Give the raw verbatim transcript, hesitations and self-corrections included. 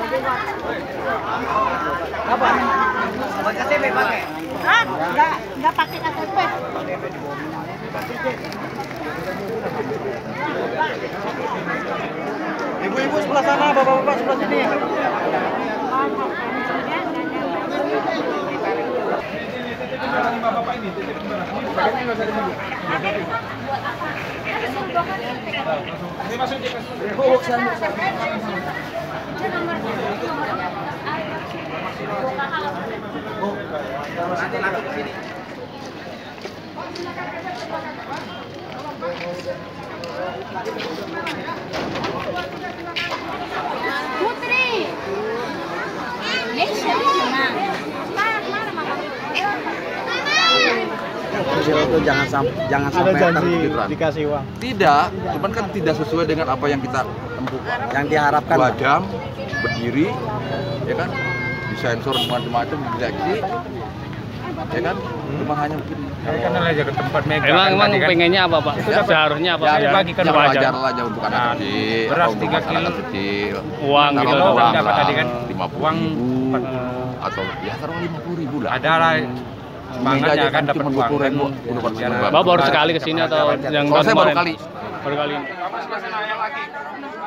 Apa? Apa K T P pakai? Hah? Enggak, enggak pakai K T P. Ibu-ibu sebelah sana, bapak-bapak sebelah sini. Bapak ini titip paketnya enggak usah ditunggu. Ini masuk di boksan. Oh, nanti ke sini. Putri. Nesha di sana. Itu jangan sampai jangan sampai janji dikasih uang. Tidak, cuman kan tidak sesuai dengan apa yang kita tempuh. yang diharapkan. Dua jam berdiri, ya kan? Disensor macam-macam, diseleksi, ya kan? Cuma hanya begini. Kan aja ke tempat mega. Emang kan emang tadi kan. pengennya apa Pak? Ya, Seharusnya apa? Ya, Ya, bagikan ya, wajar. wajar lah untuk anak Nah, kecil, beras atau tiga masyarakat kilo. kecil. Uang gitu. Taruh Uang uang dapat lah, tadi kan? lima puluh Uang ribu, empat. atau ya taruh lima puluh ribu lah. Ada lah. Semangatnya akan dapat cuma uang dua puluh kan. ribu, udah dapat Biar- uang. Bapak baru sekali kesini atau yang Kalau saya baru kemarin? kali. Baru kali. Apa sebelah sana yang lagi?